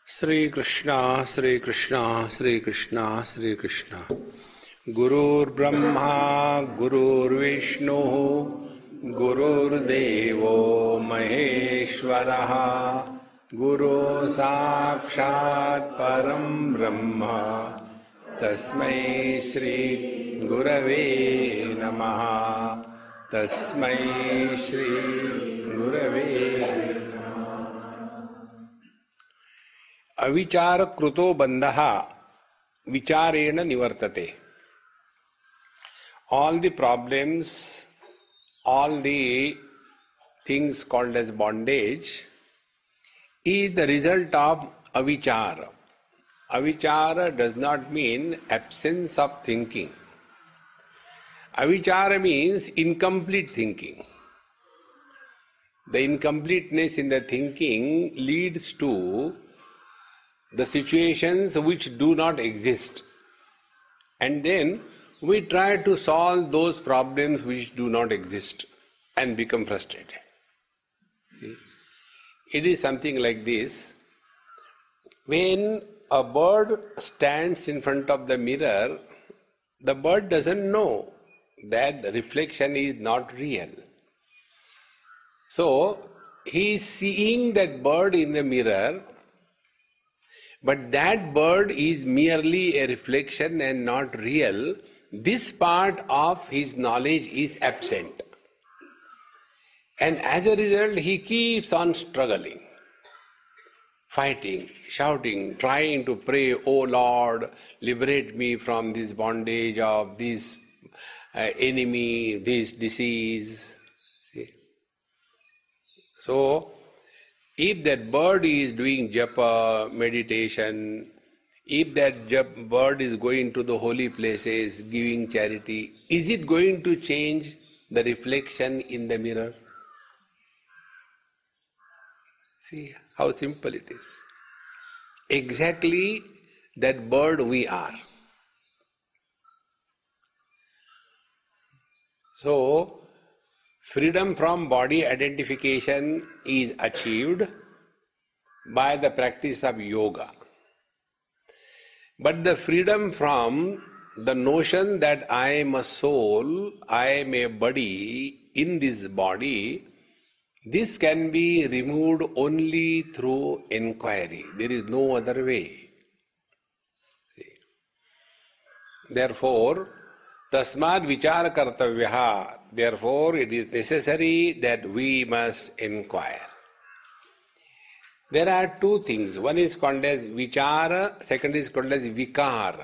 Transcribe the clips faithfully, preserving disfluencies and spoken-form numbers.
Sri Krishna, Sri Krishna, Sri Krishna, Sri Krishna. Gurur Brahma, Gurur Vishnu, Gurur Devo Maheshwaraha, Guru Sakshat Param Brahma, Tasmai Shri Gurave Namaha, Tasmai Shri Gurave Namaha. Avichara kruto bandha vicharena nivartate. All the problems, all the things called as bondage is the result of avichara. Avichara does not mean absence of thinking. Avichara means incomplete thinking. The incompleteness in the thinking leads to the situations which do not exist. And then we try to solve those problems which do not exist and become frustrated. See? It is something like this. When a bird stands in front of the mirror, the bird doesn't know that the reflection is not real. So he is seeing that bird in the mirror, but that bird is merely a reflection and not real. This part of his knowledge is absent. And as a result, he keeps on struggling, fighting, shouting, trying to pray, "Oh Lord, liberate me from this bondage of this uh, enemy, this disease." See? So, if that bird is doing japa, meditation, if that jap, bird is going to the holy places, giving charity, is it going to change the reflection in the mirror? See how simple it is. Exactly that bird we are. So, freedom from body identification is achieved by the practice of yoga. But the freedom from the notion that I am a soul, I am a body in this body, this can be removed only through inquiry. There is no other way. See? Therefore, tasmad vichara kartavyaha. Therefore, it is necessary that we must inquire. There are two things. One is called as vichara, second is called as vikara.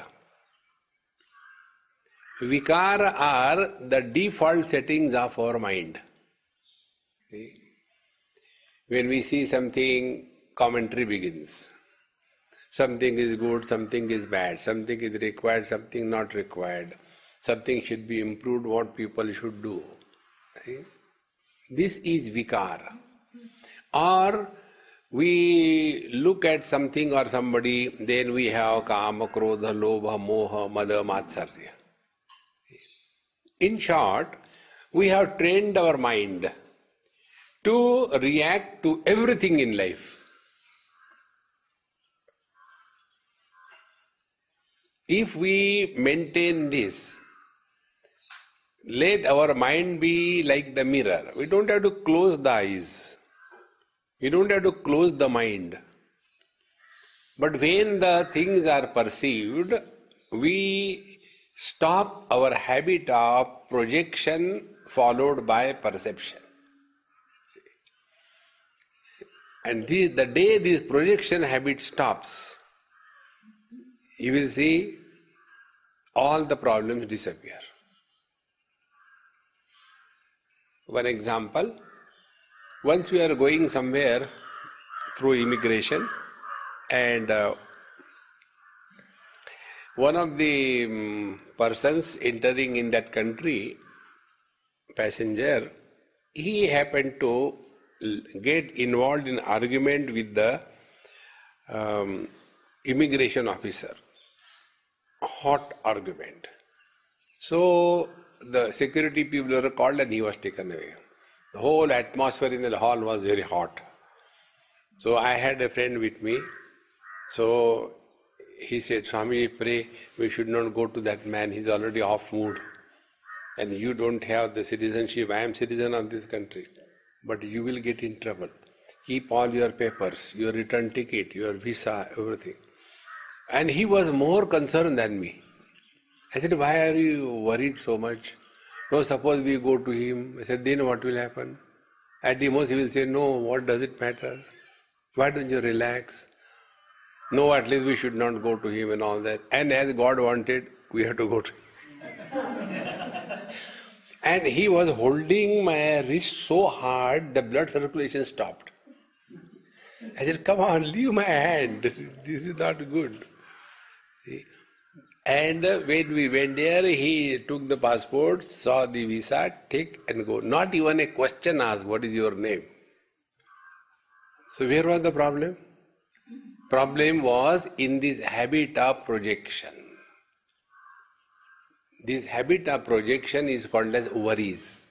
Vikara are the default settings of our mind. See? When we see something, commentary begins. Something is good, something is bad, something is required, something not required. Something should be improved, what people should do. See? This is vikara. Or we look at something or somebody, then we have kama, krodha, lobha, moha, mada, matsarya. In short, we have trained our mind to react to everything in life. If we maintain this, let our mind be like the mirror. We don't have to close the eyes. We don't have to close the mind. But when the things are perceived, we stop our habit of projection followed by perception. And this, the day this projection habit stops, you will see all the problems disappear. One example, once we are going somewhere through immigration, and uh, one of the um, persons entering in that country, passenger, he happened to get involved in argument with the um, immigration officer. Hot argument. So the security people were called and he was taken away. The whole atmosphere in the hall was very hot. So I had a friend with me. So he said, Swami, pray we should not go to that man, he's already off mood. And you don't have the citizenship, I am citizen of this country. But you will get in trouble. Keep all your papers, your return ticket, your visa, everything. And he was more concerned than me. I said, why are you worried so much? No, suppose we go to him. I said, then what will happen? At the most he will say, no, what does it matter? Why don't you relax? No, at least we should not go to him and all that. And as God wanted, we have to go to him. And he was holding my wrist so hard, the blood circulation stopped. I said, come on, leave my hand. This is not good. See? And when we went there, he took the passport, saw the visa, take and go. Not even a question asked, what is your name? So where was the problem? Problem was in this habit of projection. This habit of projection is called as worries.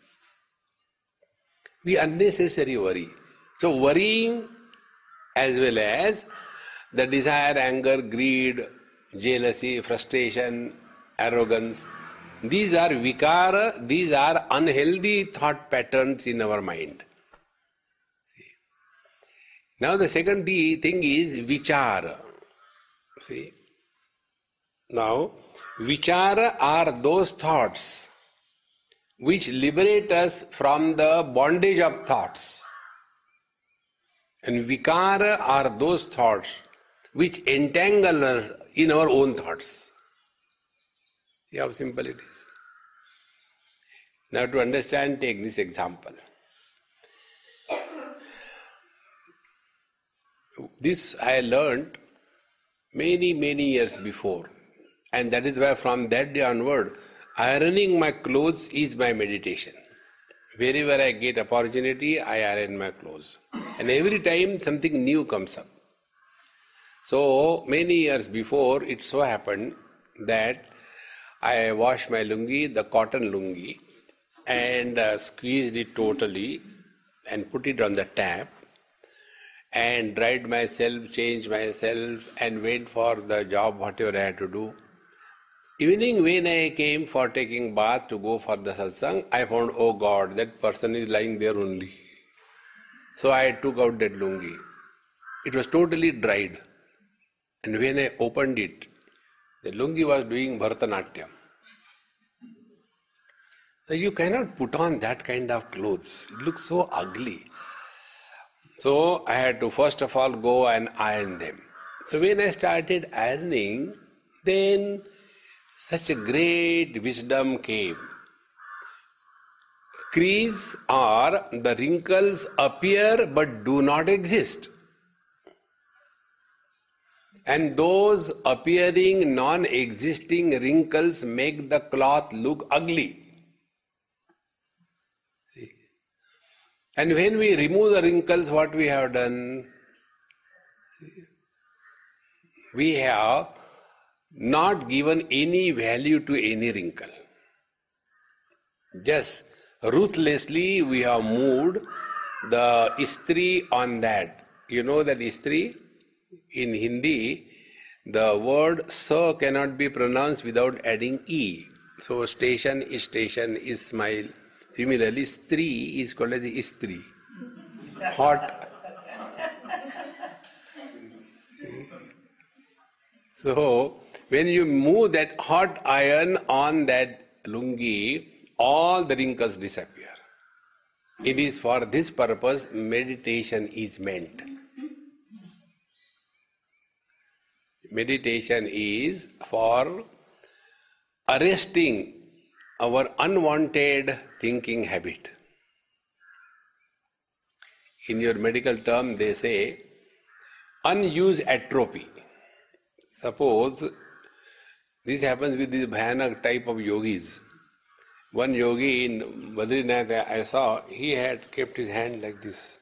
We unnecessarily worry. So worrying as well as the desire, anger, greed, jealousy, frustration, arrogance, these are vikara, these are unhealthy thought patterns in our mind. See? Now the second thing is vichara. See? Now, vichara are those thoughts which liberate us from the bondage of thoughts. And vikara are those thoughts which entangle us in our own thoughts. See how simple it is. Now to understand, take this example. This I learned many, many years before. And that is why from that day onward, ironing my clothes is my meditation. Wherever I get opportunity, I iron my clothes. And every time something new comes up. So many years before, it so happened that I washed my lungi, the cotton lungi, and uh, squeezed it totally and put it on the tap and dried myself, changed myself and went for the job, whatever I had to do. Evening when I came for taking bath to go for the satsang, I found, oh God, that person is lying there only. So I took out that lungi. It was totally dried. And when I opened it, the lungi was doing Bharatanatyam. So you cannot put on that kind of clothes. It looks so ugly. So I had to first of all go and iron them. So when I started ironing, then such a great wisdom came. Crease or the wrinkles appear but do not exist. And those appearing non-existing wrinkles make the cloth look ugly. See? And when we remove the wrinkles, what we have done? See? We have not given any value to any wrinkle. Just ruthlessly we have moved the istri on that. You know that istri? In Hindi, the word sa cannot be pronounced without adding e. So station is station, is smile. Similarly, stri is called as istri. Hot. So, when you move that hot iron on that lungi, all the wrinkles disappear. It is for this purpose meditation is meant. Meditation is for arresting our unwanted thinking habit. In your medical term, they say unused atrophy. Suppose this happens with this Bhayanak type of yogis. One yogi in Badrinath I saw, he had kept his hand like this.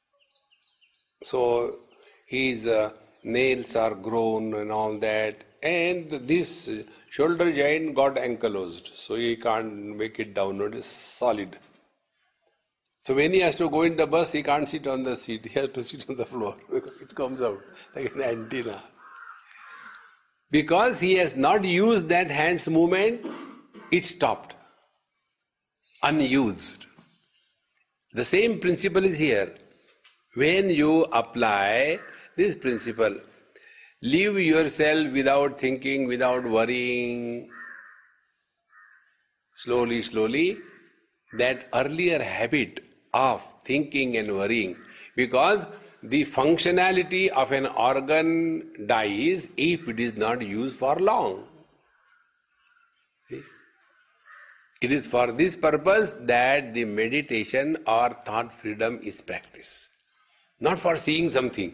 So his uh, nails are grown and all that, and this shoulder joint got ankylosed, so he can't make it down, it is solid. So when he has to go in the bus, he can't sit on the seat, he has to sit on the floor, it comes out like an antenna. Because he has not used that hand's movement, it stopped. Unused. The same principle is here. When you apply this principle, leave yourself without thinking, without worrying, slowly, slowly, that earlier habit of thinking and worrying, because the functionality of an organ dies if it is not used for long. See? It is for this purpose that the meditation or thought freedom is practiced, not for seeing something.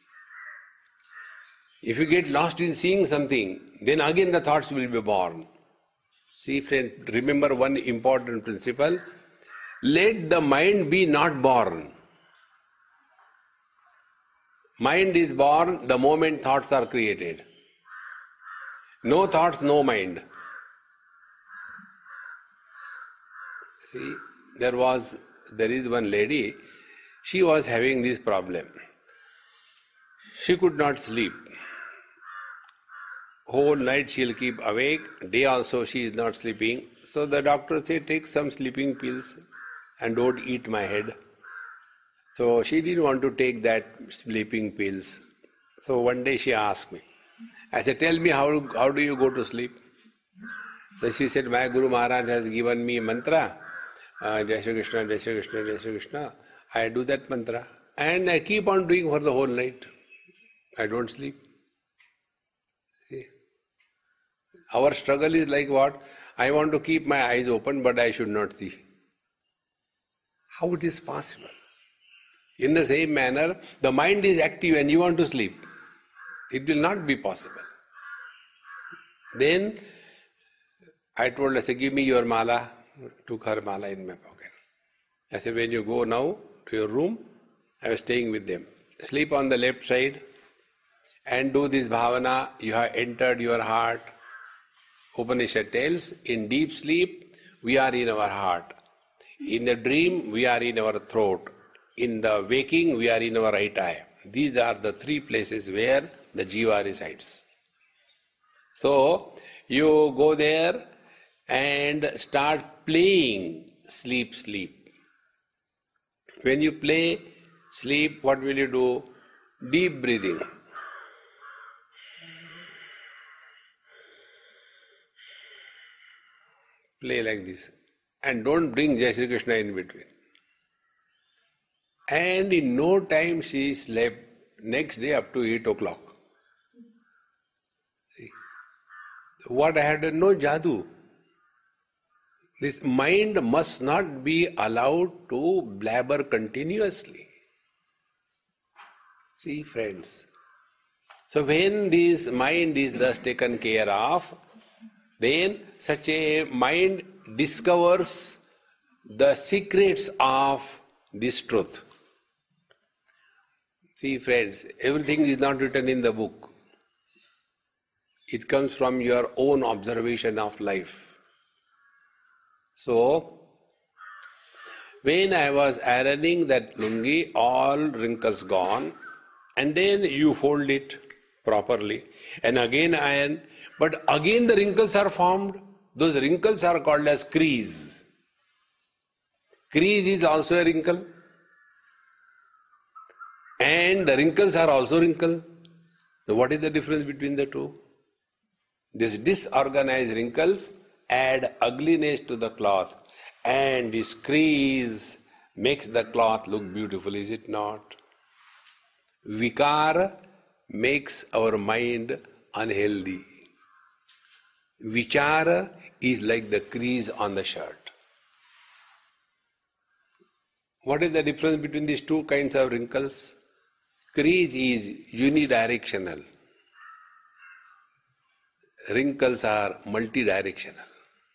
If you get lost in seeing something, then again the thoughts will be born. See, friend, remember one important principle. Let the mind be not born. Mind is born the moment thoughts are created. No thoughts, no mind. See, there was, there is one lady, she was having this problem. She could not sleep. Whole night she'll keep awake, day also she is not sleeping. So the doctor said, take some sleeping pills and don't eat my head. So she didn't want to take that sleeping pills. So one day she asked me, I said, tell me how, how do you go to sleep? So she said, my Guru Maharaj has given me a mantra, uh, Jai Shri Krishna, Jai Shri Krishna, Jai Shri Krishna. I do that mantra and I keep on doing for the whole night. I don't sleep. See? Our struggle is like what? I want to keep my eyes open but I should not see. How it is possible? In the same manner, the mind is active and you want to sleep. It will not be possible. Then I told her, I said, give me your mala. Took her mala in my pocket. I said, when you go now to your room, I was staying with them. Sleep on the left side and do this bhavana. You have entered your heart. Upanishad tells, in deep sleep, we are in our heart. In the dream, we are in our throat. In the waking, we are in our right eye. These are the three places where the jiva resides. So, you go there and start playing sleep, sleep. When you play sleep, what will you do? Deep breathing. Play like this. And don't bring Jai Shri Krishna in between. And in no time she slept. Next day up to eight o'clock. See? What I had done, no jadoo. This mind must not be allowed to blabber continuously. See, friends. So when this mind is thus taken care of, then such a mind discovers the secrets of this truth. See, friends, everything is not written in the book. It comes from your own observation of life. So, when I was ironing that lungi, all wrinkles gone, and then you fold it properly, and again iron, but again the wrinkles are formed. Those wrinkles are called as crease. Crease is also a wrinkle. And the wrinkles are also wrinkles. So what is the difference between the two? These disorganized wrinkles add ugliness to the cloth, and this crease makes the cloth look beautiful, is it not? Vikara makes our mind unhealthy. Vichara is like the crease on the shirt. What is the difference between these two kinds of wrinkles? Crease is unidirectional. Wrinkles are multidirectional.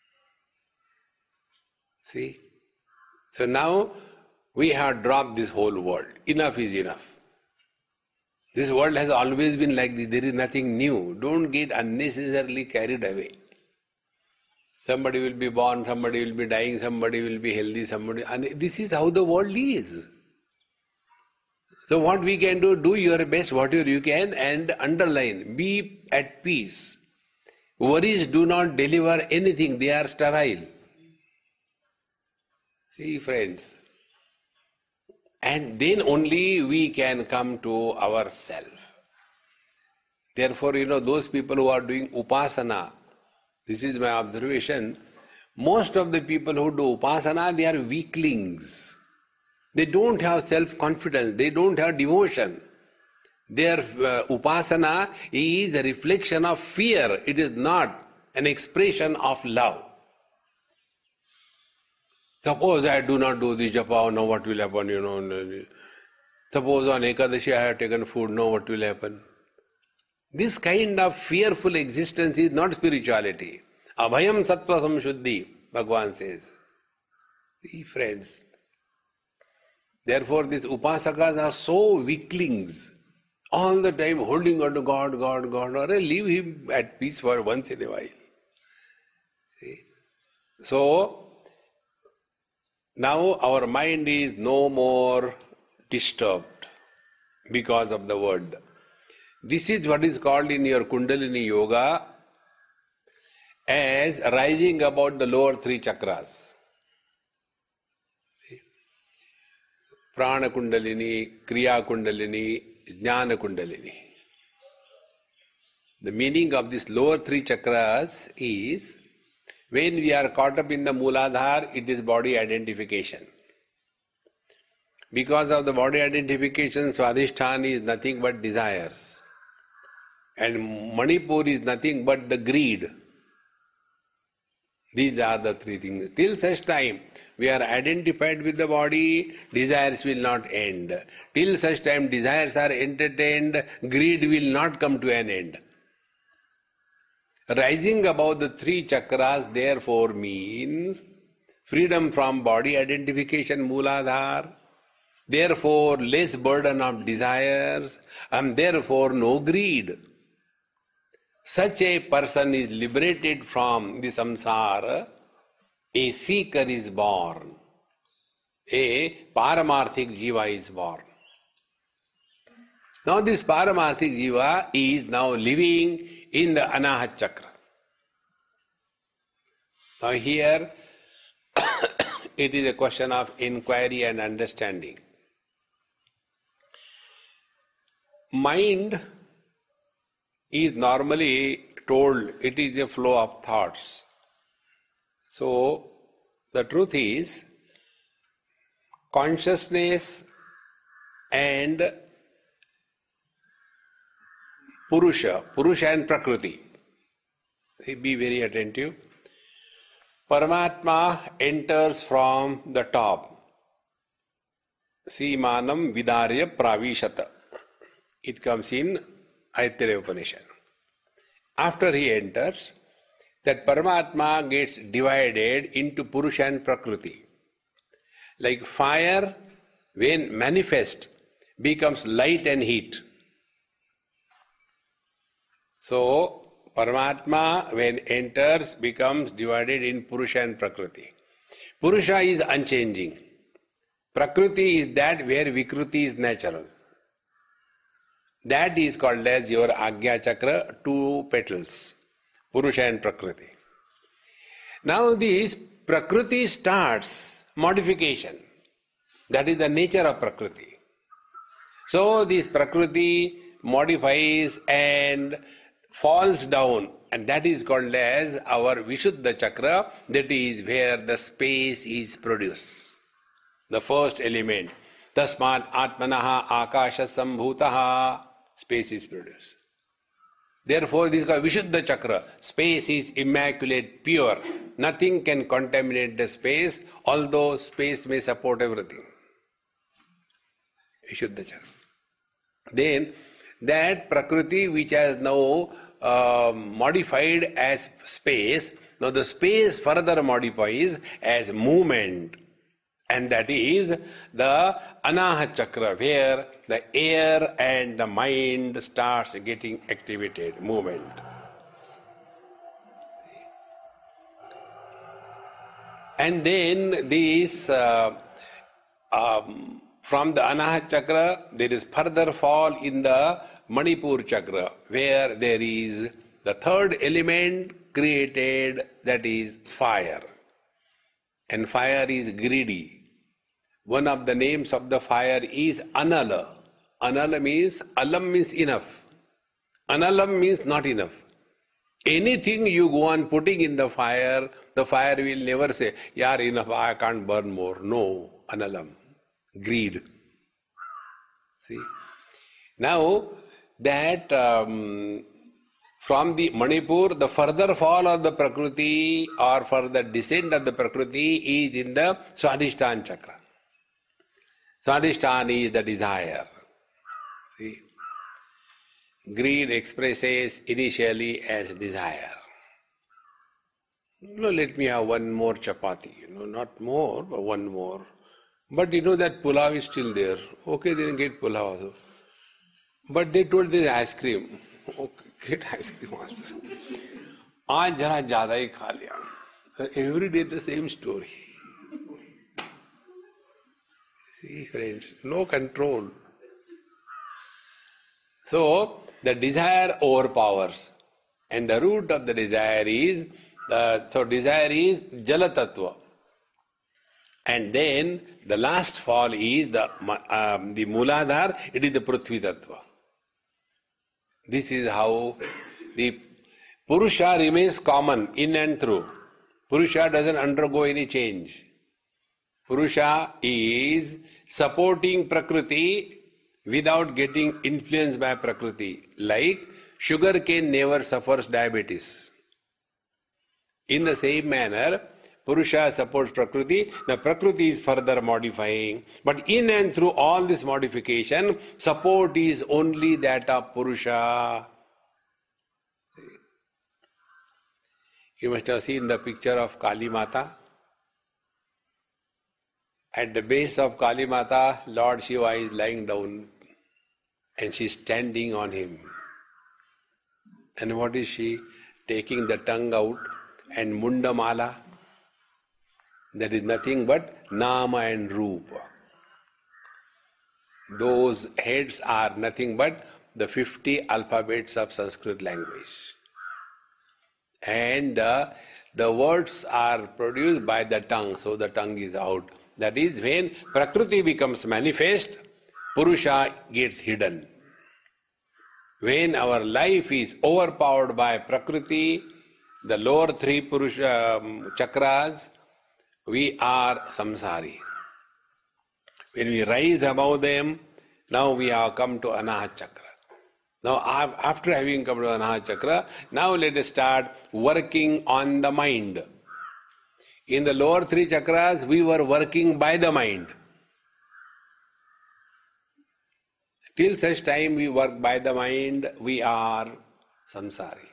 See? So now we have dropped this whole world. Enough is enough. This world has always been like this. There is nothing new. Don't get unnecessarily carried away. Somebody will be born, somebody will be dying, somebody will be healthy, somebody... And this is how the world is. So what we can do, do your best, whatever you can, and underline, be at peace. Worries do not deliver anything, they are sterile. See, friends. And then only we can come to ourself. Therefore, you know, those people who are doing upasana, this is my observation, most of the people who do upasana, they are weaklings. They don't have self-confidence, they don't have devotion. Their uh, upasana is a reflection of fear, it is not an expression of love. Suppose I do not do the japa, now what will happen, you know. Suppose on Ekadashi I have taken food, now what will happen. This kind of fearful existence is not spirituality. Abhayam sattva samshuddhi, Bhagavan says. See, friends. Therefore, these upasakas are so weaklings, all the time holding on to God, God, God, or leave him at peace for once in a while. See? So, now our mind is no more disturbed because of the world. This is what is called in your Kundalini Yoga as rising above the lower three chakras. Prana Kundalini, Kriya Kundalini, Jnana Kundalini. The meaning of these lower three chakras is, when we are caught up in the Mooladhara, it is body identification. Because of the body identification, Swadhisthana is nothing but desires. And Manipur is nothing but the greed. These are the three things. Till such time we are identified with the body, desires will not end. Till such time desires are entertained, greed will not come to an end. Rising above the three chakras therefore means freedom from body identification, Mooladhara, therefore less burden of desires, and therefore no greed. Such a person is liberated from the samsara, a seeker is born, a paramarthik jiva is born. Now this paramarthik jiva is now living in the anahat chakra. Now here it is a question of inquiry and understanding. Mind is normally told it is a flow of thoughts. So the truth is, consciousness and Purusha, Purusha and Prakriti. Be very attentive. Paramatma enters from the top. Simanam Vidarya Pravishata. It comes in Aitareya Upanishad. After he enters, that Paramatma gets divided into Purusha and Prakriti. Like fire, when manifest, becomes light and heat. So, Paramatma, when enters, becomes divided in Purusha and Prakriti. Purusha is unchanging. Prakriti is that where Vikruti is natural. That is called as your Agya Chakra, two petals, Purusha and Prakriti. Now this Prakriti starts modification. That is the nature of Prakriti. So this Prakriti modifies and falls down, and that is called as our Vishuddha Chakra, that is where the space is produced. The first element. Tasmat Atmanaha Akasha Sambhutaha. Space is produced. Therefore, this is called Vishuddha Chakra. Space is immaculate, pure. Nothing can contaminate the space, although space may support everything. Vishuddha Chakra. Then, that Prakriti which has now uh, modified as space, now the space further modifies as movement. And that is the Anahat Chakra, where the air and the mind starts getting activated, movement. And then this uh, um, from the Anahat Chakra, there is further fall in the Manipur Chakra, where there is the third element created, that is fire. And fire is greedy. One of the names of the fire is Anala. Anala means, Alam means enough. Analam means not enough. Anything you go on putting in the fire, the fire will never say, "Yaar, enough, I can't burn more." No, Analam. Greed. See? Now, that um, from the Manipur, the further fall of the Prakriti or further descent of the Prakriti is in the Swadhisthana Chakra. Swadhisthana is the desire. See? Greed expresses initially as desire. No, let me have one more chapati. You know, not more, but one more. But you know that pulao is still there. Okay, they didn't get pulao also. But they told there is ice cream. Okay, get ice cream also. Aaj jara zyada hi kha liya. Every day the same story. See, friends, no control. So, the desire overpowers. And the root of the desire is, the, so desire is Jala Tattva. And then the last fall is the, um, the Mooladhar, it is the Prithvi Tattva. This is how the Purusha remains common in and through. Purusha doesn't undergo any change. Purusha is supporting Prakriti without getting influenced by Prakriti. Like sugar cane never suffers diabetes. In the same manner, Purusha supports Prakriti. Now Prakriti is further modifying. But in and through all this modification, support is only that of Purusha. You must have seen the picture of Kali Mata. At the base of Kali Mata, Lord Shiva is lying down and she is standing on him. And what is she? Taking the tongue out and Mundamala. That is nothing but Nama and Rupa. Those heads are nothing but the fifty alphabets of Sanskrit language. And uh, the words are produced by the tongue, so the tongue is out. That is when Prakriti becomes manifest, Purusha gets hidden. When our life is overpowered by Prakriti, the lower three Purusha um, chakras, we are samsari. When we rise above them, now we have come to Anahat Chakra. Now after having come to Anahat Chakra, now let us start working on the mind. In the lower three chakras, we were working by the mind. Till such time we work by the mind, we are samsari.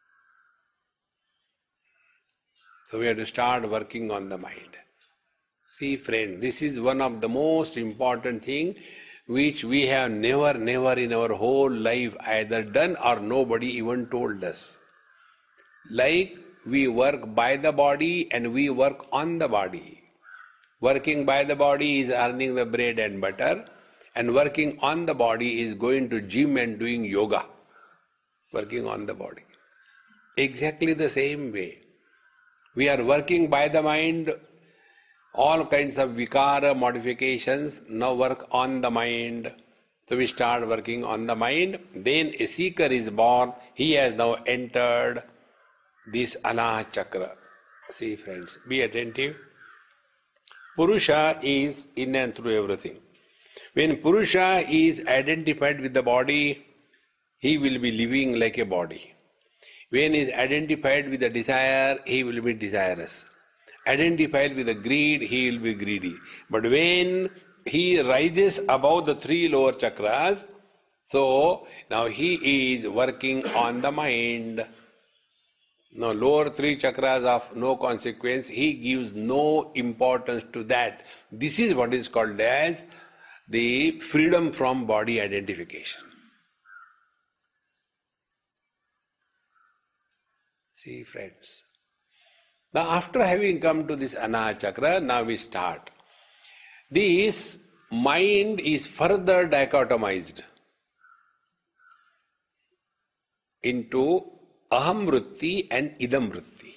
So we have to start working on the mind. See, friend, this is one of the most important thing which we have never, never in our whole life either done or nobody even told us. Like we work by the body and we work on the body. Working by the body is earning the bread and butter, and working on the body is going to gym and doing yoga. Working on the body. Exactly the same way. We are working by the mind, all kinds of vikara modifications, now work on the mind. So we start working on the mind, then a seeker is born, he has now entered this Anahat Chakra. See, friends, be attentive. Purusha is in and through everything. When Purusha is identified with the body, he will be living like a body. When he is identified with the desire, he will be desirous. Identified with the greed, he will be greedy. But when he rises above the three lower chakras, so now he is working on the mind. Now lower three chakras of no consequence, he gives no importance to that. This is what is called as the freedom from body identification. See, friends. Now after having come to this Anahat Chakra, now we start. This mind is further dichotomized into aham vritti and idam vritti.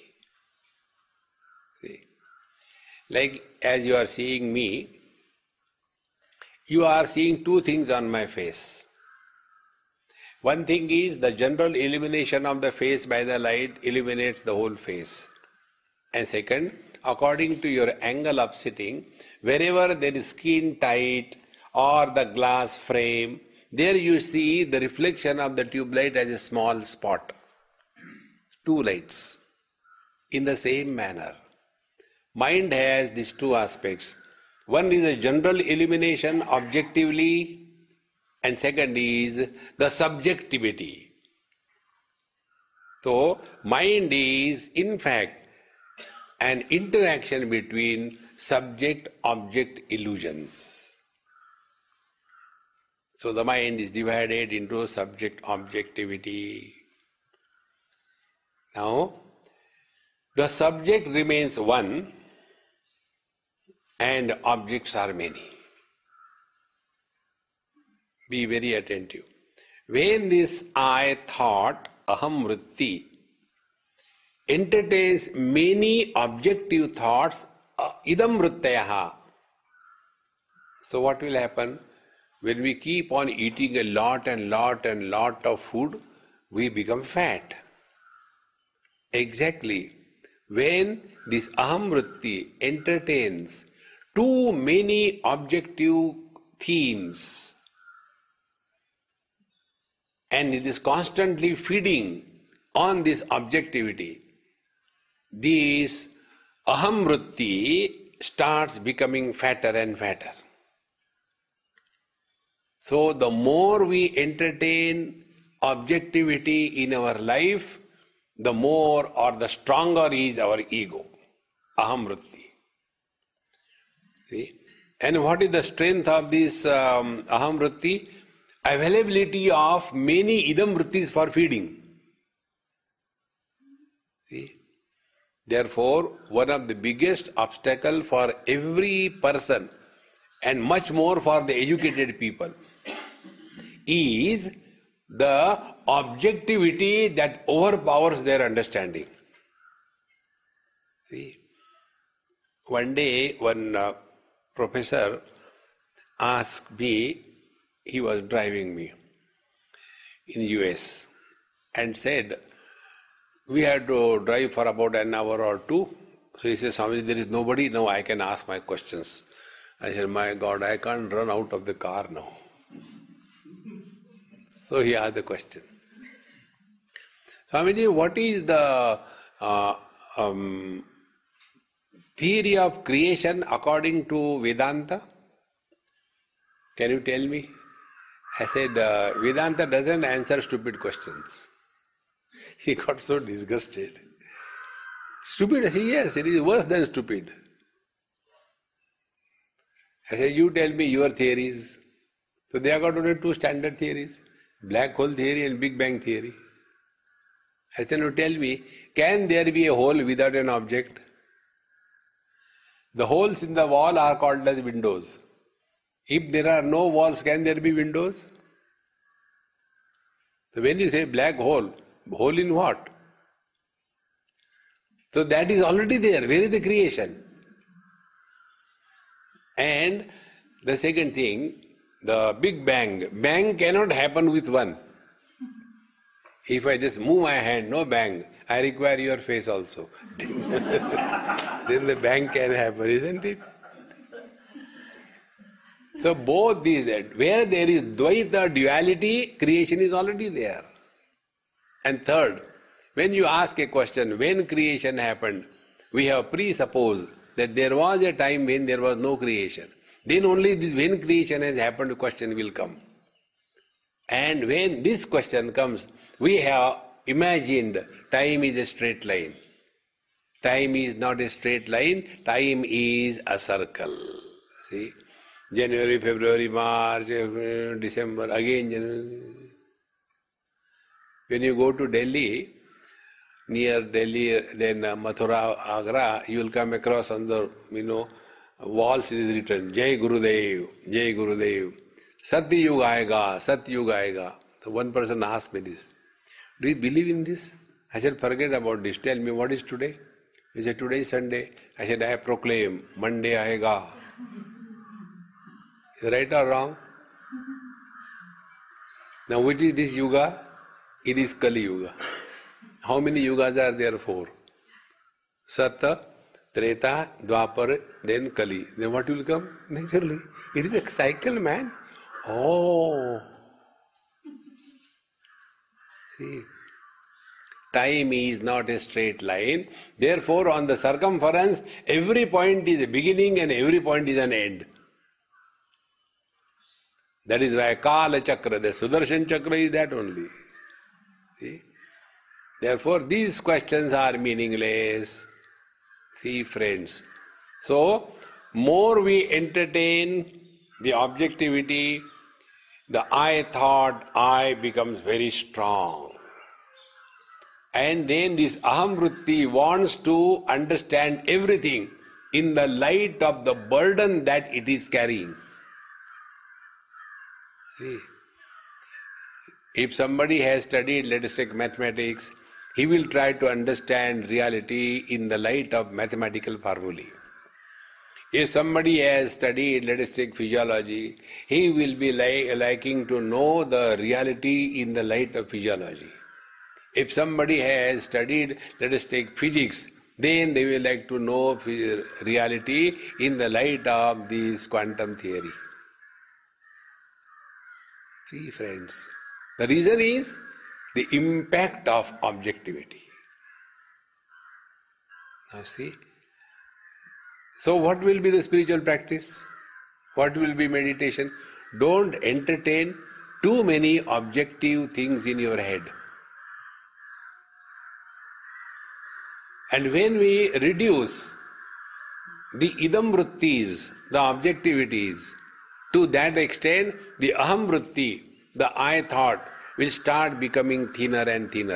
See? Like as you are seeing me, you are seeing two things on my face. One thing is the general illumination of the face by the light illuminates the whole face. And second, according to your angle of sitting, wherever there is skin tight or the glass frame, there you see the reflection of the tube light as a small spot. Two lights. In the same manner, mind has these two aspects. One is a general illumination objectively, and second is the subjectivity. So, mind is in fact an interaction between subject-object illusions. So the mind is divided into subject-objectivity. Now, the subject remains one and objects are many. Be very attentive. When this I thought, aham vritti, entertains many objective thoughts, uh, idam vrityaha. So what will happen? When we keep on eating a lot and lot and lot of food, we become fat. Exactly. When this aham vritti entertains too many objective themes, and it is constantly feeding on this objectivity, this aham vritti starts becoming fatter and fatter. So the more we entertain objectivity in our life, the more or the stronger is our ego, aham vritti. See? And what is the strength of this um, aham vritti? Availability of many idam vrittis for feeding. See? Therefore, one of the biggest obstacle for every person, and much more for the educated people, is the objectivity that overpowers their understanding. See? One day, one uh, professor asked me, he was driving me in U S and said, we had to drive for about an hour or two. So he says, Swamiji, there is nobody, now I can ask my questions. I said, my God, I can't run out of the car now. So he asked the question. Swamiji, what is the uh, um, theory of creation according to Vedanta? Can you tell me? I said, uh, Vedanta doesn't answer stupid questions. He got so disgusted. Stupid? I said, yes, it is worse than stupid. I said, you tell me your theories. So they have got only two standard theories, black hole theory and Big Bang theory. I said, now tell me, can there be a hole without an object? The holes in the wall are called as windows. If there are no walls, can there be windows? So when you say black hole, hole in what? So that is already there. Where is the creation? And the second thing, the Big Bang. Bang cannot happen with one. If I just move my hand, no bang. I require your face also. Then the bang can happen, isn't it? So both these, where there is Dvaita duality, creation is already there. And third, when you ask a question, when creation happened, we have presupposed that there was a time when there was no creation. Then only this when creation has happened question will come. And when this question comes, we have imagined time is a straight line. Time is not a straight line, time is a circle. See? January, February, March, December, again January. When you go to Delhi, near Delhi, then Mathura, Agra, you will come across on the, you know, walls it is written, Jai Gurudev, Jai Gurudev, Satyug aayega, Satyug aayega. So one person asked me this, do you believe in this? I said, forget about this, tell me what is today? He said, today is Sunday. I said, I proclaim, Monday aayega. Is it right or wrong? Now which is this yuga? It is Kali Yuga. How many yugas are there? Four. Sata, Treta, Dwapar, then Kali. Then what will come? Naturally. It is a cycle, man. Oh. See. Time is not a straight line. Therefore, on the circumference, every point is a beginning and every point is an end. That is why Kala Chakra, the Sudarshan Chakra is that only. See? Therefore, these questions are meaningless. See, friends. So, more we entertain the objectivity, the I thought, I becomes very strong. And then this Aham Vritti wants to understand everything in the light of the burden that it is carrying. See? If somebody has studied, let us say, mathematics, he will try to understand reality in the light of mathematical formulae. If somebody has studied, let us take physiology, he will be li- liking to know the reality in the light of physiology. If somebody has studied, let us take physics, then they will like to know reality in the light of this quantum theory. See, friends, the reason is the impact of objectivity. Now see, so what will be the spiritual practice? What will be meditation? Don't entertain too many objective things in your head. And when we reduce the idam vrittis, the objectivities, to that extent, the aham vritti, the I thought, will start becoming thinner and thinner.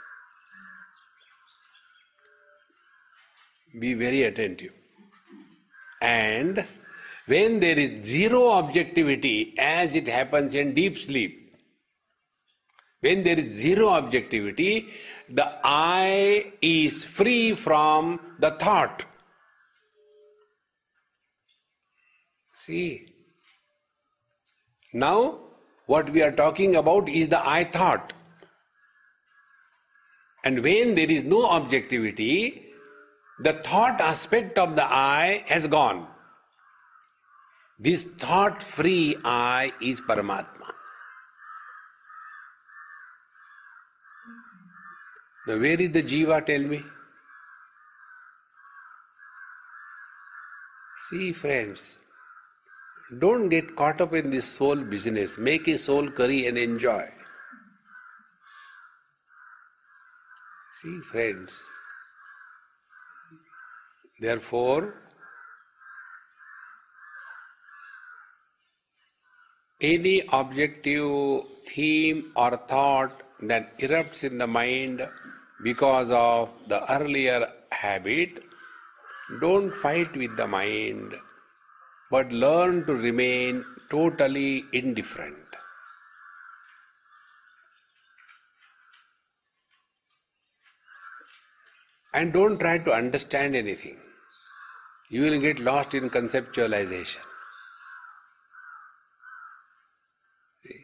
Be very attentive. And when there is zero objectivity, as it happens in deep sleep, when there is zero objectivity, the I is free from the thought. See, now what we are talking about is the I thought. And when there is no objectivity, the thought aspect of the I has gone. This thought-free I is Paramatma. Now where is the Jiva, tell me? See, friends, don't get caught up in this soul business. Make a soul curry and enjoy. See, friends, therefore, any objective theme or thought that erupts in the mind because of the earlier habit, don't fight with the mind, but learn to remain totally indifferent. And don't try to understand anything. You will get lost in conceptualization. See?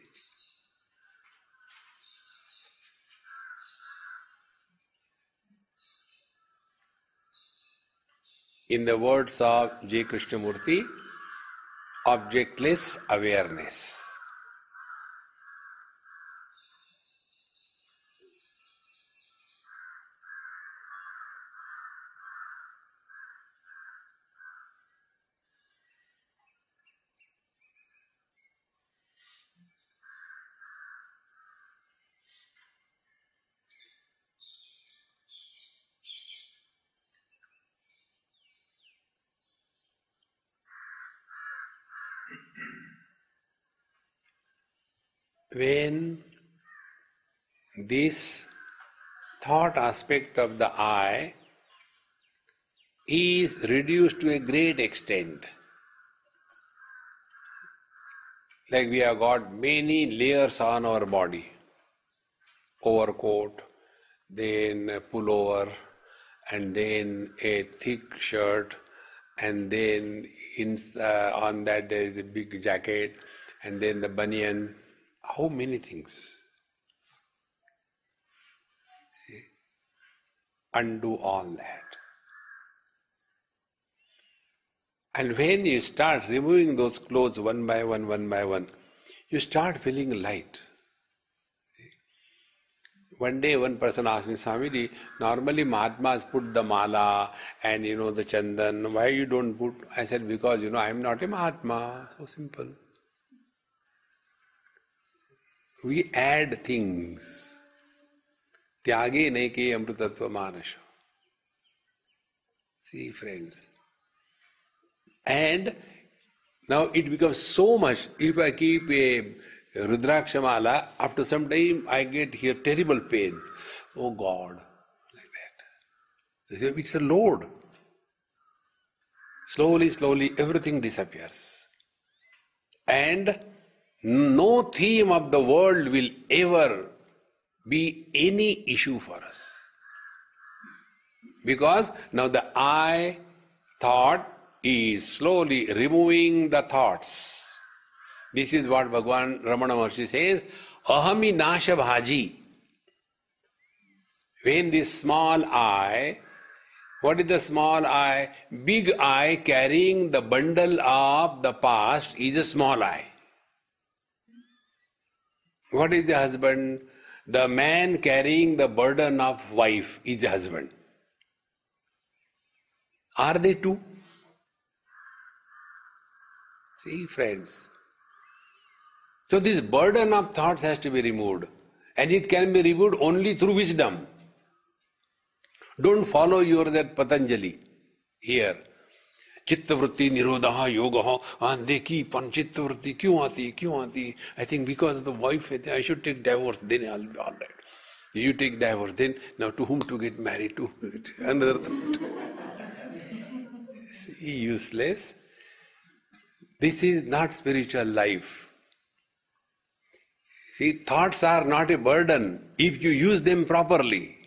In the words of J. Krishnamurti, objectless awareness. When this thought aspect of the I is reduced to a great extent. Like we have got many layers on our body. Overcoat, then a pullover, and then a thick shirt, and then in, uh, on that there is a big jacket, and then the banyan. How many things? See? Undo all that. And when you start removing those clothes one by one, one by one, you start feeling light. One day one person asked me, Swamiji, normally Mahatmas put the mala and you know the chandan, why you don't put? I said, because you know I am not a Mahatma, so simple. We add things. Tyage neke amrutattva manasha. See friends. And now it becomes so much, if I keep a Rudrakshamala, after some time I get here terrible pain. Oh God, like that. It's a load. Slowly, slowly everything disappears. And no theme of the world will ever be any issue for us. Because now the I thought is slowly removing the thoughts. This is what Bhagavan Ramana Maharshi says, Ahami Nasha Bhaji. When this small I, what is the small I? Big I carrying the bundle of the past is a small I. What is the husband? The man carrying the burden of wife is a husband. Are they two? See, friends. So this burden of thoughts has to be removed. And it can be removed only through wisdom. Don't follow your that Patanjali here. Chittavritti nirodha yoga. And they keep on chittavritti. Kyun aati? Kyun aati? I think because of the wife, I should take divorce. Then I'll be all right. You take divorce. Then now to whom to get married to? Another thought. See, useless. This is not spiritual life. See, thoughts are not a burden if you use them properly.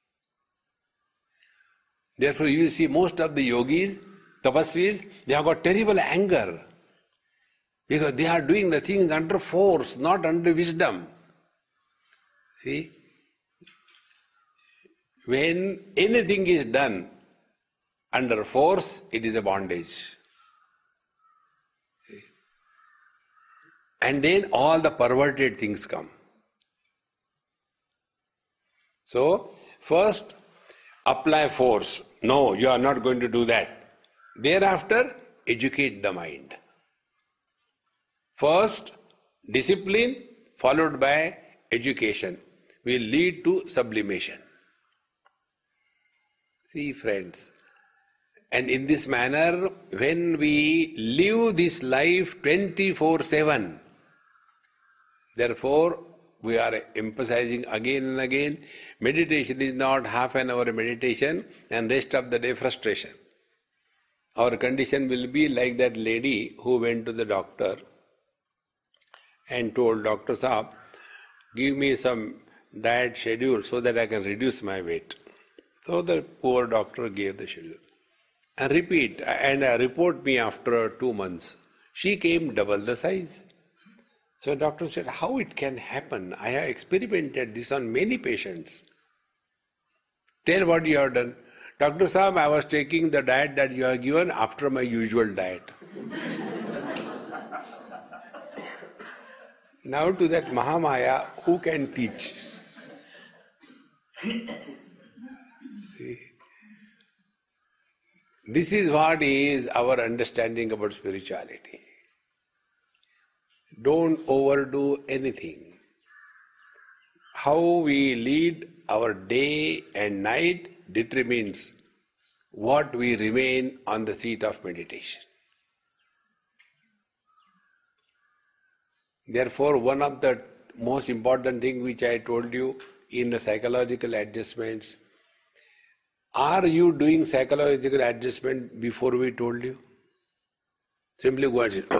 Therefore, you see most of the yogis, tapasvis, they have got terrible anger. Because they are doing the things under force, not under wisdom. See? When anything is done under force, it is a bondage. And then all the perverted things come. So, first, apply force. No, you are not going to do that. Thereafter, educate the mind. First, discipline followed by education will lead to sublimation. See, friends, and in this manner, when we live this life twenty-four seven, therefore, we are emphasizing again and again, meditation is not half an hour meditation and rest of the day frustration. Our condition will be like that lady who went to the doctor and told Doctor Saab, give me some diet schedule so that I can reduce my weight. So the poor doctor gave the schedule. And repeat, and uh, report me after two months. She came double the size. So doctor said, how it can happen? I have experimented this on many patients. Tell what you have done. Doctor Saab, I was taking the diet that you have given after my usual diet. Now to that Mahamaya, who can teach? See? This is what is our understanding about spirituality. Don't overdo anything. How we lead our day and night determines what we remain on the seat of meditation. Therefore, one of the most important things which I told you in the psychological adjustments, Are you doing psychological adjustment before we told you? Simply go and sit.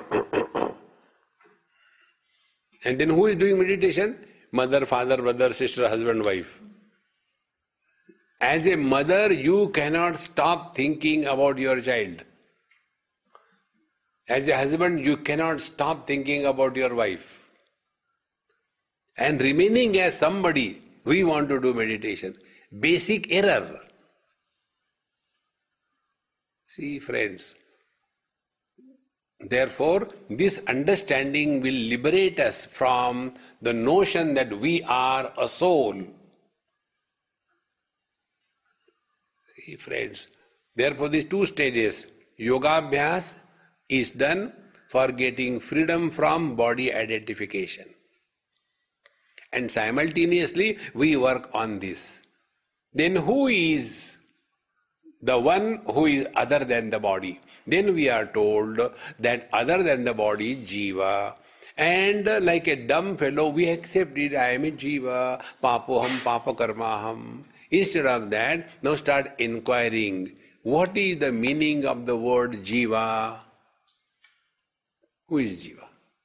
And then who is doing meditation? Mother, father, brother, sister, husband, wife. As a mother, you cannot stop thinking about your child. As a husband, you cannot stop thinking about your wife. And remaining as somebody, we want to do meditation. Basic error. See, friends. Therefore, this understanding will liberate us from the notion that we are a soul. See, friends. Therefore, these two stages, Yogabhyas is done for getting freedom from body identification. And simultaneously, we work on this. Then who is the one who is other than the body? Then we are told that other than the body, Jiva. And like a dumb fellow, we accept it. I am a Jiva, Papoham, Papakarmaham. Instead of that, now start inquiring, what is the meaning of the word Jiva? Who is Jiva?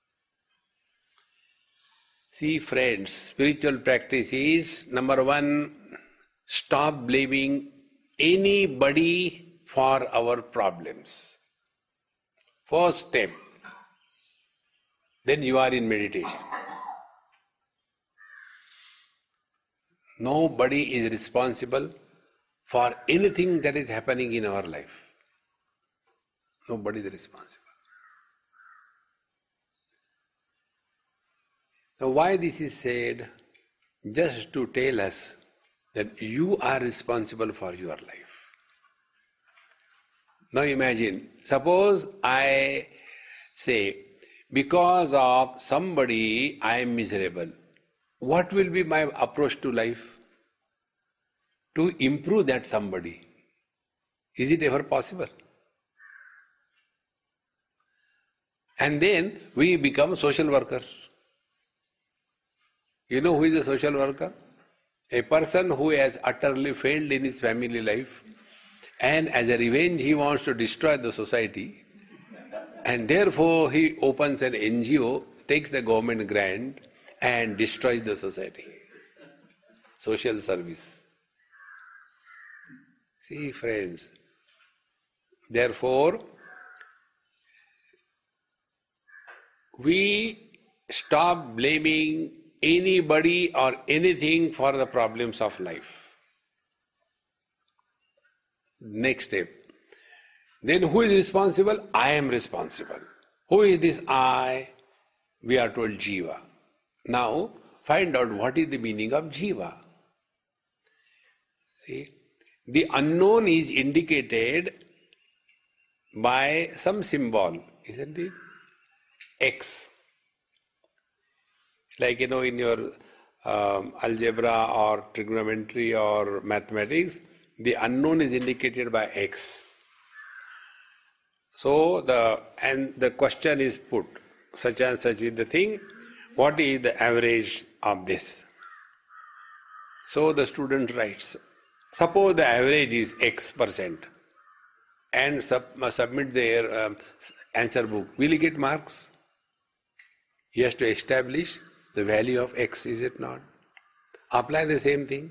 See, friends, spiritual practice is, number one, stop blaming anybody for our problems. First step. Then you are in meditation. Nobody is responsible for anything that is happening in our life. Nobody is responsible. Now, why this is said? Just to tell us that you are responsible for your life. Now imagine, suppose I say, because of somebody I am miserable. What will be my approach to life? To improve that somebody. Is it ever possible? And then we become social workers. You know who is a social worker? A person who has utterly failed in his family life, and as a revenge he wants to destroy the society, and therefore he opens an N G O, takes the government grant and destroys the society. Social service. See, friends, therefore we stop blaming anybody or anything for the problems of life. Next step. Then who is responsible? I am responsible. Who is this I? We are told Jiva. Now find out what is the meaning of Jiva. See, the unknown is indicated by some symbol, isn't it? X. Like, you know, in your um, algebra or trigonometry or mathematics, the unknown is indicated by X. So the and the question is put, such and such is the thing, what is the average of this? So the student writes, suppose the average is X percent, and sub, uh, submit their um, answer book. Will he get marks? He has to establish the value of X, is it not? Apply the same thing.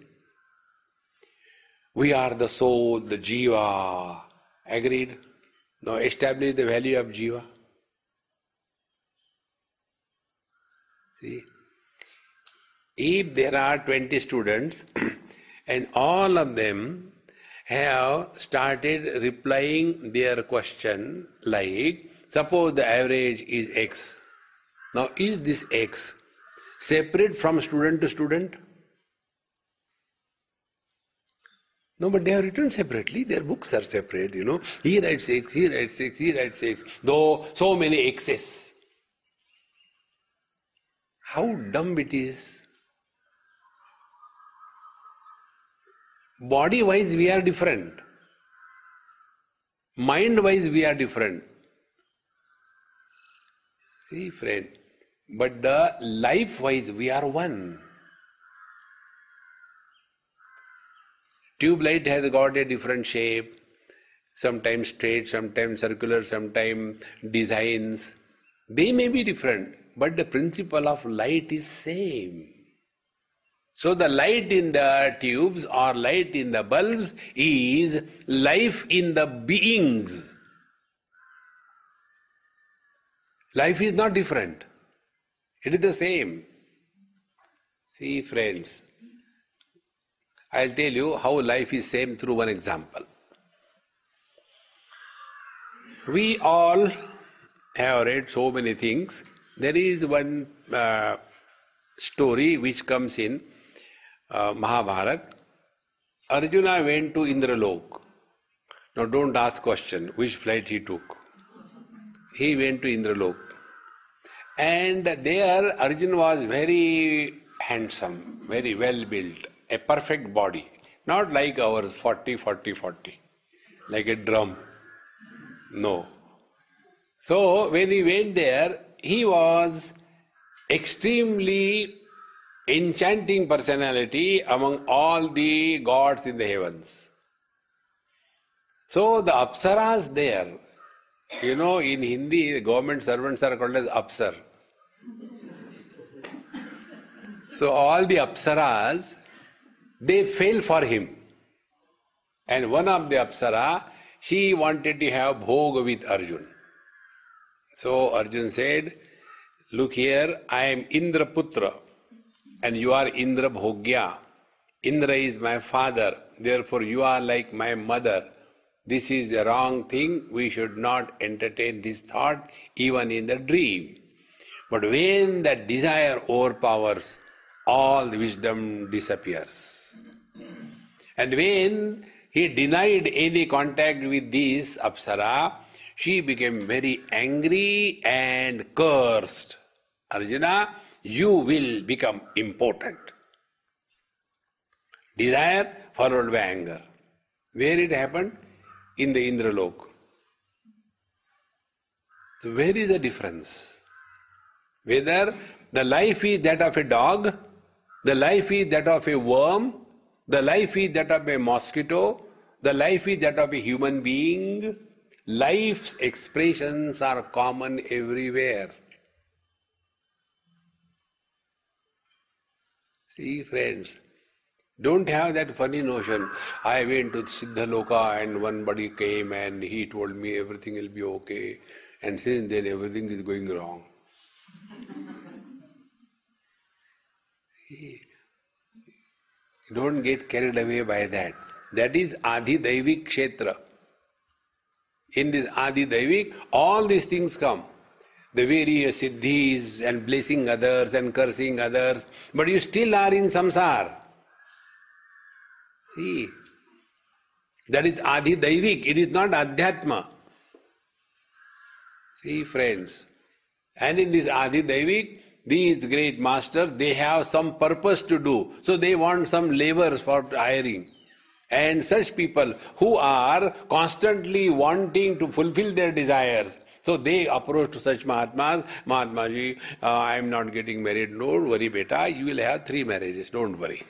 We are the soul, the Jiva. Agreed? Now establish the value of Jiva. See? If there are twenty students and all of them have started replying their question like, suppose the average is X. Now is this X separate from student to student? No, but they have written separately. Their books are separate, you know. He writes X, he writes X, he writes X. Though so many X's. How dumb it is. Body-wise we are different. Mind-wise we are different. See, friend. But the life-wise we are one. Tube light has got a different shape, sometimes straight, sometimes circular, sometimes designs. They may be different, but the principle of light is same. So the light in the tubes or light in the bulbs is life in the beings. Life is not different. It is the same. See, friends, I'll tell you how life is same through one example. We all have read so many things. There is one uh, story which comes in uh, Mahabharata. Arjuna went to Indralok. Now don't ask question which flight he took. He went to Indralok. And there Arjuna was very handsome, very well built, a perfect body. Not like ours, forty, forty, forty, like a drum. No. So when he went there, he was extremely enchanting personality among all the gods in the heavens. So the Apsaras there, you know, in Hindi, the government servants are called as Apsar. So all the Apsaras, they fell for him. And one of the Apsara, she wanted to have bhog with Arjun. So Arjun said, look here, I am Indraputra and you are Indra Bhogya. Indra is my father, therefore you are like my mother. This is the wrong thing, we should not entertain this thought even in the dream. But when that desire overpowers, all the wisdom disappears. And when he denied any contact with this Apsara, she became very angry and cursed. Arjuna, you will become important. Desire followed by anger. Where it happened? In the Indralok. So where is the difference? Whether the life is that of a dog, the life is that of a worm, the life is that of a mosquito, the life is that of a human being. Life's expressions are common everywhere. See, friends, don't have that funny notion. I went to Siddhaloka and one buddy came and he told me everything will be okay, and since then everything is going wrong. See, don't get carried away by that. That is Adi Daivik Kshetra. In this Adi Daivik, all these things come. The various siddhis and blessing others and cursing others, but you still are in samsara. See, that is Adi Daivik, it is not Adhyatma. See, friends, and in this Adi Daivik, these great masters, they have some purpose to do, so they want some laborers for hiring. And such people who are constantly wanting to fulfill their desires, so they approach to such Mahatmas, Mahatmaji, uh, I am not getting married, don't worry beta, you will have three marriages, don't worry.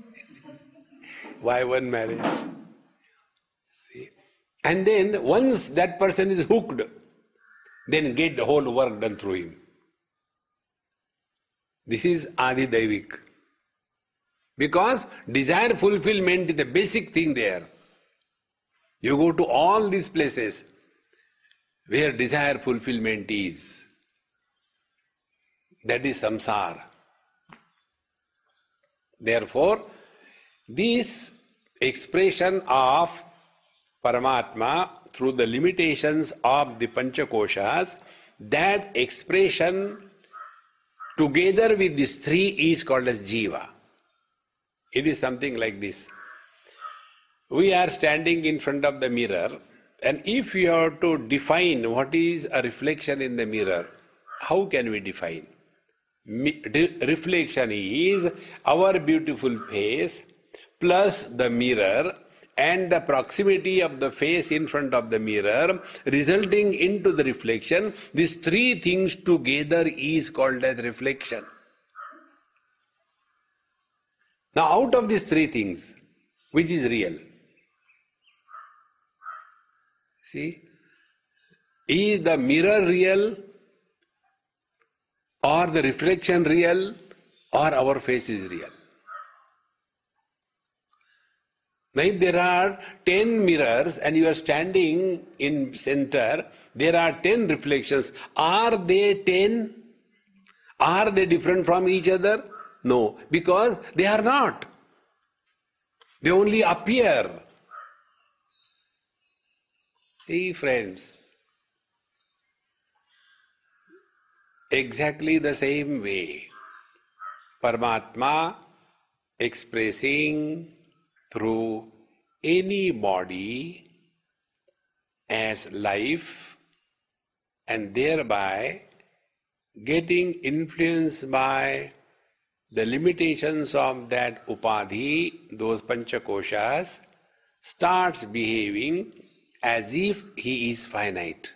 Why one marriage? See? And then once that person is hooked, then get the whole work done through him. This is Adi Daivik. Because desire fulfillment is the basic thing there. You go to all these places where desire fulfillment is. That is samsara. Therefore, this expression of Paramatma through the limitations of the Panchakoshas, that expression together with these three is called as Jiva. It is something like this. We are standing in front of the mirror, and if you have to define what is a reflection in the mirror, how can we define? Reflection is our beautiful face plus the mirror and the proximity of the face in front of the mirror resulting into the reflection. These three things together is called as reflection. Now out of these three things, Which is real? See? Is the mirror real? Or the reflection real? Or our face is real? Now if there are ten mirrors and you are standing in center, there are ten reflections. Are they ten? Are they different from each other? No, because they are not. They only appear. See, friends, exactly the same way, Paramatma expressing through any body as life and thereby getting influenced by the limitations of that upadhi, those panchakoshas, starts behaving as if he is finite.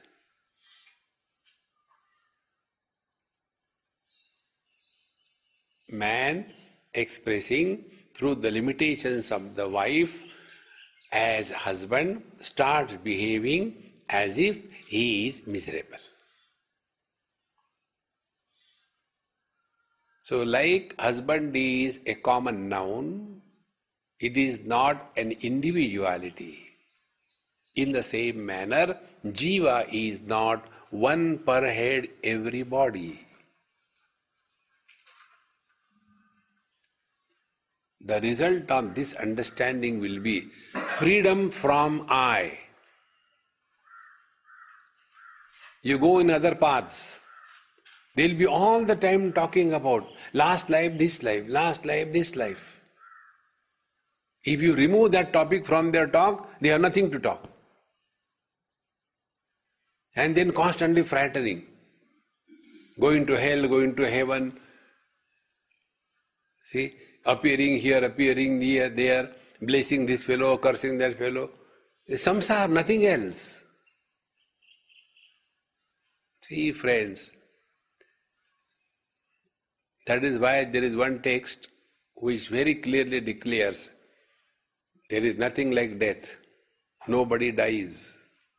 Man expressing through the limitations of the wife as husband starts behaving as if he is miserable. So like husband is a common noun, it is not an individuality. In the same manner, jiva is not one per head every body. The result of this understanding will be freedom from I. You go in other paths, they'll be all the time talking about last life, this life, last life, this life. If you remove that topic from their talk, they have nothing to talk. And then constantly frightening. Going to hell, going to heaven. See, appearing here, appearing here, there, blessing this fellow, cursing that fellow. Samsara, nothing else. See, friends, that is why there is one text which very clearly declares there is nothing like death. Nobody dies.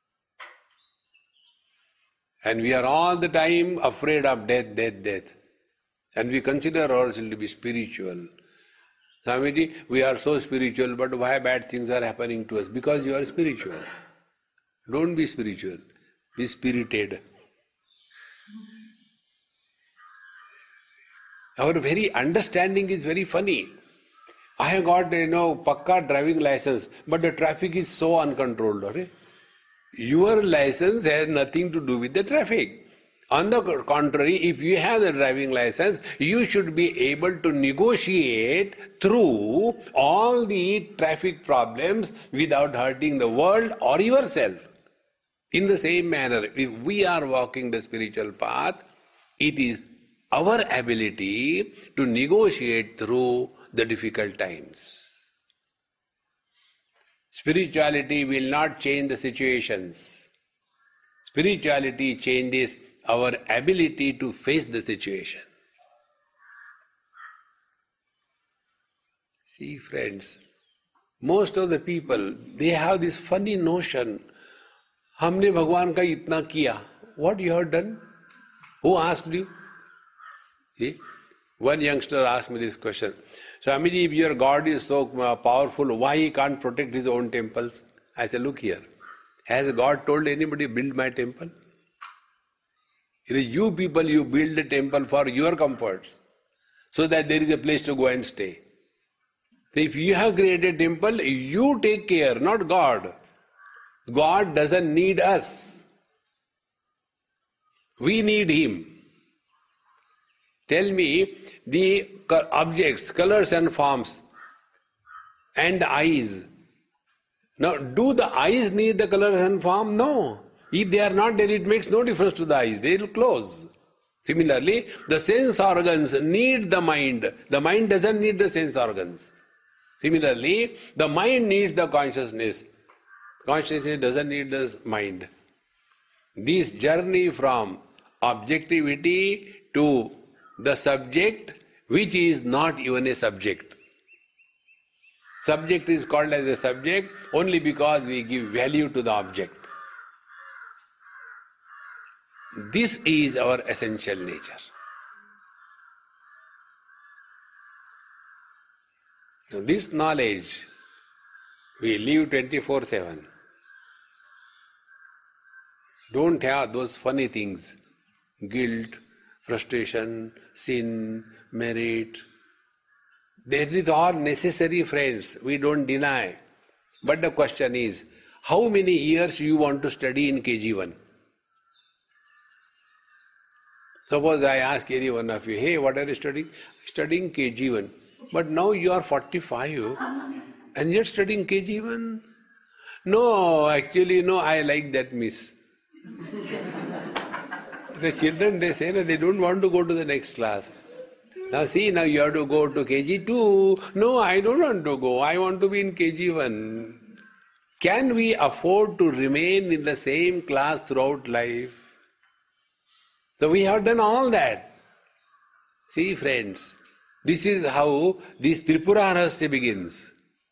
And we are all the time afraid of death, death, death. And we consider ourselves to be spiritual. Swamiji, we are so spiritual, but why bad things are happening to us? Because you are spiritual. Don't be spiritual. Be spirited. Our very understanding is very funny. I have got, you know, pakka driving license, but the traffic is so uncontrolled. Okay? Your license has nothing to do with the traffic. On the contrary, if you have the driving license, you should be able to negotiate through all the traffic problems without hurting the world or yourself. In the same manner, if we are walking the spiritual path, it is our ability to negotiate through the difficult times. Spirituality will not change the situations. Spirituality changes our ability to face the situation. See, friends, most of the people, they have this funny notion, हमने भगवान का इतना किया. What you have done? Who asked you? See? One youngster asked me this question. Swamiji, if your God is so powerful, why he can't protect his own temples? I said, look here. Has God told anybody build my temple? It is you people, you build the temple for your comforts, so that there is a place to go and stay. So if you have created a temple, you take care, not God. God doesn't need us. We need Him. Tell me the objects, colors and forms, and eyes. Now, do the eyes need the colors and form? No. If they are not there, it makes no difference to the eyes. They will close. Similarly, the sense organs need the mind. The mind doesn't need the sense organs. Similarly, the mind needs the consciousness. Consciousness doesn't need the mind. This journey from objectivity to the subject, which is not even a subject. Subject is called as a subject only because we give value to the object. This is our essential nature. Now, this knowledge, we live twenty-four seven. Don't have those funny things, guilt, frustration, sin, merit. That is all necessary, friends. We don't deny. But the question is, how many years you want to study in K G one? Suppose I ask any one of you, hey, what are you studying? Studying K G one. But now you are forty-five and you're studying K G one? No, actually, no, I like that miss. The children, they say that they don't want to go to the next class. Now see, now you have to go to K G two. No, I don't want to go. I want to be in K G one. Can we afford to remain in the same class throughout life? So we have done all that. See, friends, this is how this Tripura Rahasya begins.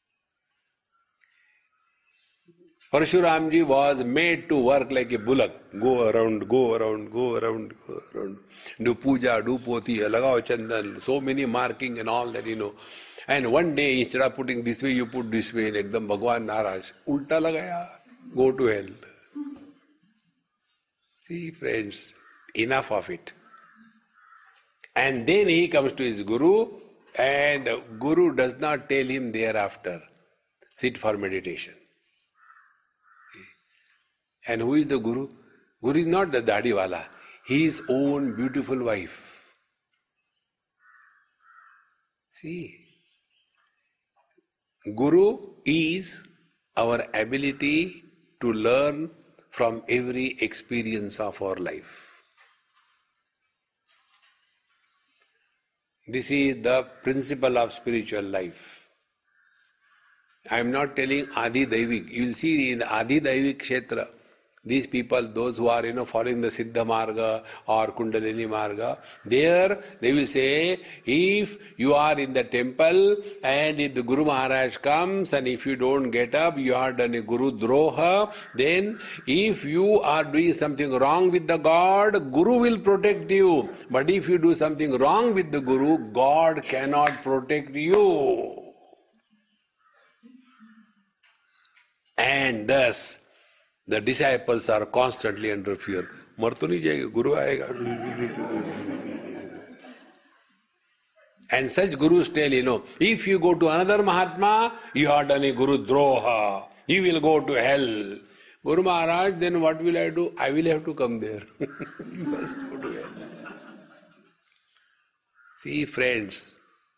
Parshuramji was made to work like a bullock. Go around, go around, go around, go around. Do puja, do poti, lagao chandan, so many marking and all that, you know. And one day, instead of putting this way, you put this way, like the Bhagwan Naraj. Ulta lagaya, go to hell. See, friends, enough of it. And then he comes to his Guru, and Guru does not tell him thereafter, sit for meditation. And who is the Guru? Guru is not the Dadiwala. His own beautiful wife. See, Guru is our ability to learn from every experience of our life. This is the principle of spiritual life. I am not telling Adi Daivik. You will see in Adi Daivik Kshetra, these people, those who are, you know, following the Siddha Marga or Kundalini Marga, there they will say, if you are in the temple and if the Guru Maharaj comes and if you don't get up, you are done a Guru Droha, then if you are doing something wrong with the God, Guru will protect you. But if you do something wrong with the Guru, God cannot protect you. And thus, the disciples are constantly under fear. Mar to nahi jayega, Guru aayega. And such Gurus tell, you know, if you go to another Mahatma, you have done a Guru Droha. He will go to hell. Guru Maharaj, then what will I do? I will have to come there. You must go to hell. See, friends,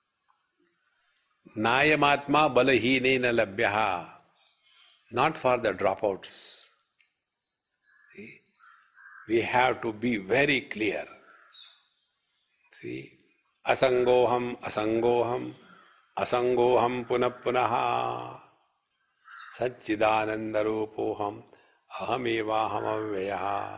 Nayamatma balahine na labhyaha. Not for the dropouts. See? We have to be very clear. See? Asangoham, asangoham, asangoham punapunaha. Satchidanandarupoham, ahamevaham avyaha.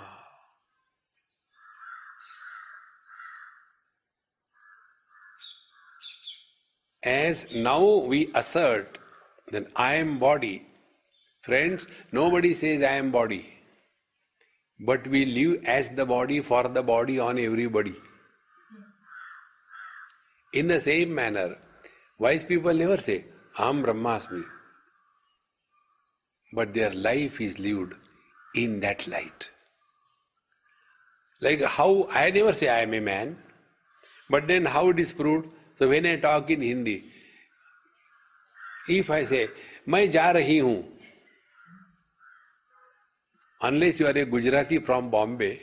As now we assert that I am body. Friends, nobody says I am body. But we live as the body, for the body, on everybody. In the same manner, wise people never say, Aham Brahmasmi. But their life is lived in that light. Like how, I never say I am a man. But then how it is proved? So when I talk in Hindi, if I say, मैं जा रही हूँ, unless you are a Gujarati from Bombay,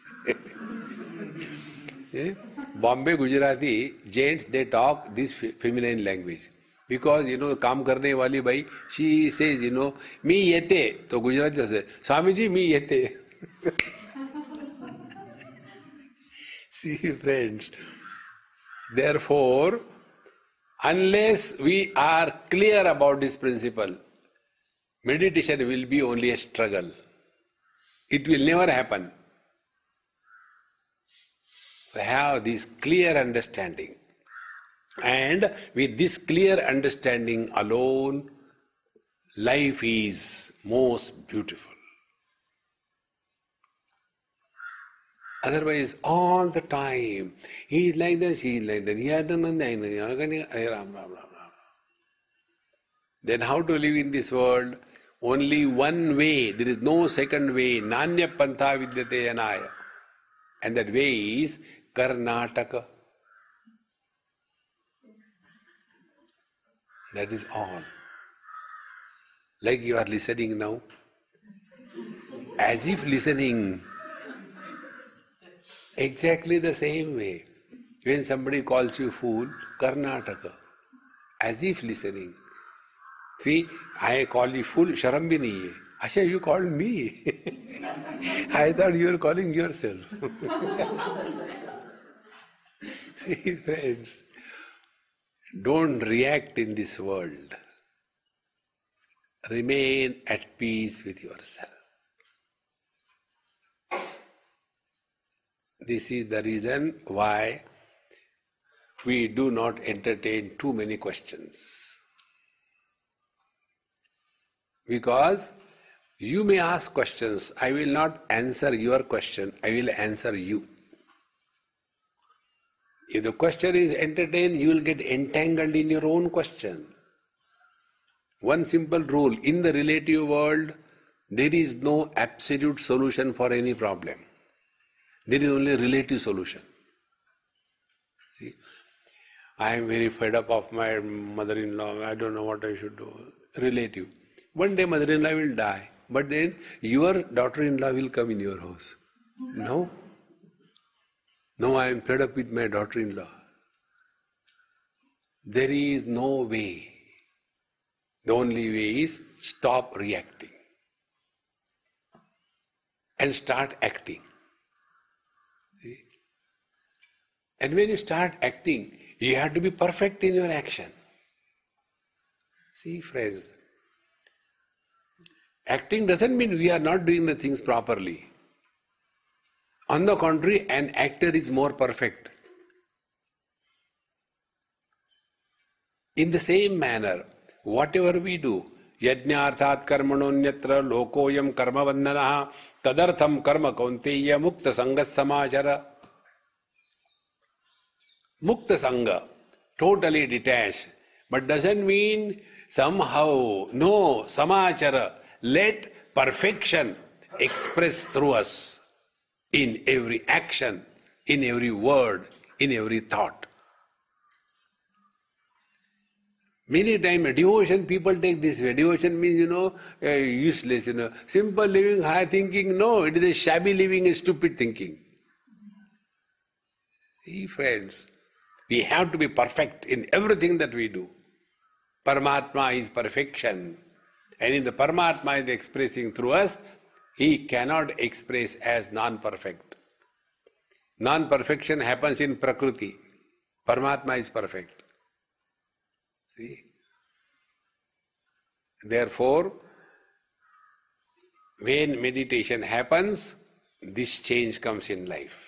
yeah? Bombay Gujarati gents, they talk this feminine language. Because, you know, काम करने वाली बाई, she says, you know, मी येते, तो Gujarati says, Swami ji, मी येते. See, friends, therefore, unless we are clear about this principle, meditation will be only a struggle. It will never happen. So have this clear understanding. And with this clear understanding alone, life is most beautiful. Otherwise, all the time, he is like that, she is like that. He has done nothing. Then how to live in this world? Only one way. There is no second way. Nanya pantha vidyate yanaya. And that way is Karnataka. That is all. Like you are listening now. As if listening. Exactly the same way. When somebody calls you fool, Karnataka. As if listening. See, I call you fool, sharam bhi nahi hai. Asha, you called me. I thought you were calling yourself. See, friends, don't react in this world. Remain at peace with yourself. This is the reason why we do not entertain too many questions. Because you may ask questions, I will not answer your question, I will answer you. If the question is entertained, you will get entangled in your own question. One simple rule, in the relative world, there is no absolute solution for any problem. There is only a relative solution. See, I am very fed up of my mother-in-law, I don't know what I should do. Relative. One day mother-in-law will die, but then your daughter-in-law will come in your house. No? No, I am fed up with my daughter-in-law. There is no way. The only way is stop reacting and start acting. See? And when you start acting, you have to be perfect in your action. See, friends, acting doesn't mean we are not doing the things properly. On the contrary, an actor is more perfect. In the same manner, whatever we do, yajñārthāt karmanonyatra lokoyam karma vandanaha tadartham karma kaunteya mukta sangas samāchara. Mukta sanga, totally detached, but doesn't mean somehow, no, samāchara. Let perfection express through us in every action, in every word, in every thought. Many times devotion, people take this way. Devotion means, you know, uh, useless, you know. Simple living, high thinking. No, it is a shabby living, a stupid thinking. See, friends, we have to be perfect in everything that we do. Paramatma is perfection. And in the Paramatma is expressing through us, he cannot express as non-perfect. Non-perfection happens in Prakriti. Paramatma is perfect. See? Therefore, when meditation happens, this change comes in life.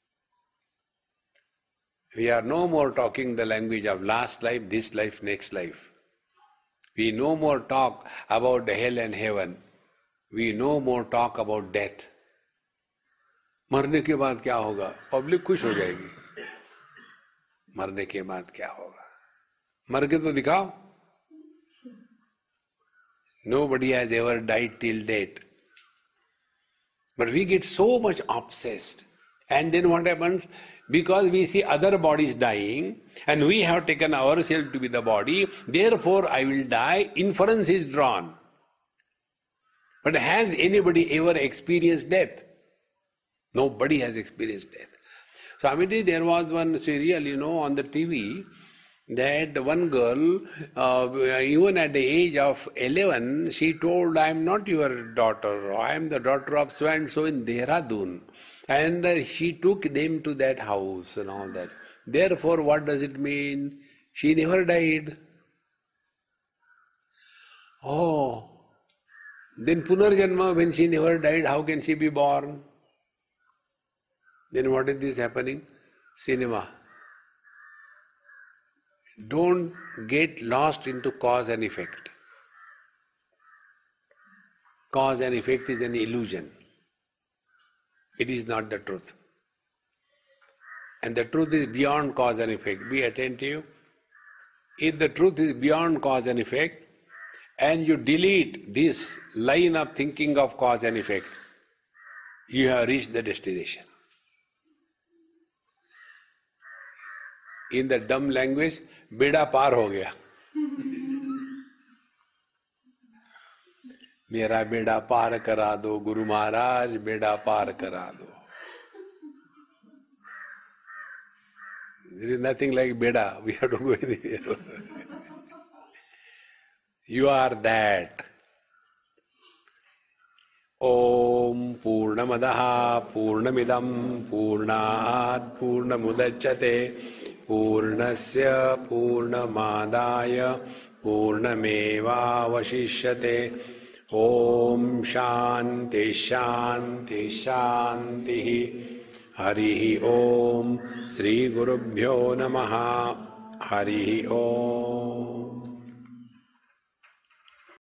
We are no more talking the language of last life, this life, next life. We no more talk about the hell and heaven. We no more talk about death. मरने के बाद क्या होगा? Public खुश हो जाएगी. मरने के बाद क्या होगा? मर के तो दिखाओ. Nobody has ever died till date. But we get so much obsessed. And then what happens? Because we see other bodies dying and we have taken ourselves to be the body, therefore I will die, inference is drawn. But has anybody ever experienced death? Nobody has experienced death. Swamiji, there was one serial, you know, on the T V, that one girl, uh, even at the age of eleven, she told, I am not your daughter, I am the daughter of so and so in Dehradun. And uh, she took them to that house and all that. Therefore, what does it mean? She never died. Oh, then Punarjanma, when she never died, how can she be born? Then what is this happening? Cinema. Don't get lost into cause and effect. Cause and effect is an illusion. It is not the truth. And the truth is beyond cause and effect. Be attentive. If the truth is beyond cause and effect, and you delete this line of thinking of cause and effect, you have reached the destination. In the dumb language, beda par ho gaya. Mera beda par kara do, Guru Maharaj, beda par kara do. There is nothing like beda, we have to go anywhere. You are that. Om Purnamadaha Purnamidam Purnat Purnamudachyate Purnasya Purnamadaya Purnameva Vashishyate. Om Shanti Shanti Shanti. Harihi Om. Sri Gurubhyo Namaha. Harihi Om.